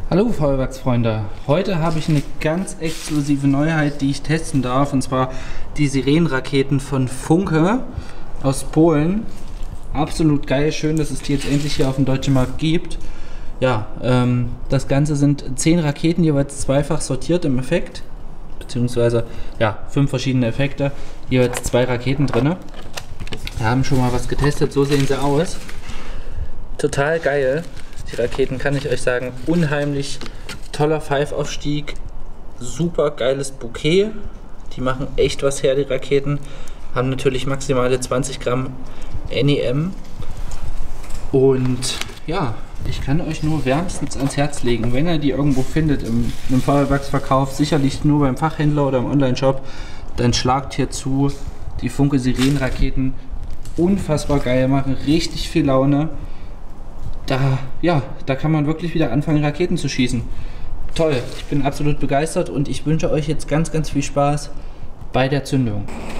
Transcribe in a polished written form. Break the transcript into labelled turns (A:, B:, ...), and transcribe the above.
A: Hallo Feuerwerksfreunde, heute habe ich eine ganz exklusive Neuheit, die ich testen darf, und zwar die Sirenenraketen von Funke aus Polen. Absolut geil, schön, dass es die jetzt endlich hier auf dem deutschen Markt gibt. Ja, das Ganze sind 10 Raketen, jeweils zweifach sortiert im Effekt, beziehungsweise ja, 5 verschiedene Effekte, jeweils 2 Raketen drin. Wir haben schon mal was getestet, so sehen sie aus. Total geil. Die Raketen, kann ich euch sagen, unheimlich toller Pfeifaufstieg, super geiles Bouquet, die machen echt was her, die Raketen, haben natürlich maximale 20 Gramm NEM und ja, ich kann euch nur wärmstens ans Herz legen, wenn ihr die irgendwo findet im Feuerwerksverkauf, sicherlich nur beim Fachhändler oder im Online-Shop, dann schlagt hier zu. Die Funke Sirenenraketen, unfassbar geil, machen richtig viel Laune. Da kann man wirklich wieder anfangen, Raketen zu schießen. Toll, ich bin absolut begeistert und ich wünsche euch jetzt ganz, ganz viel Spaß bei der Zündung.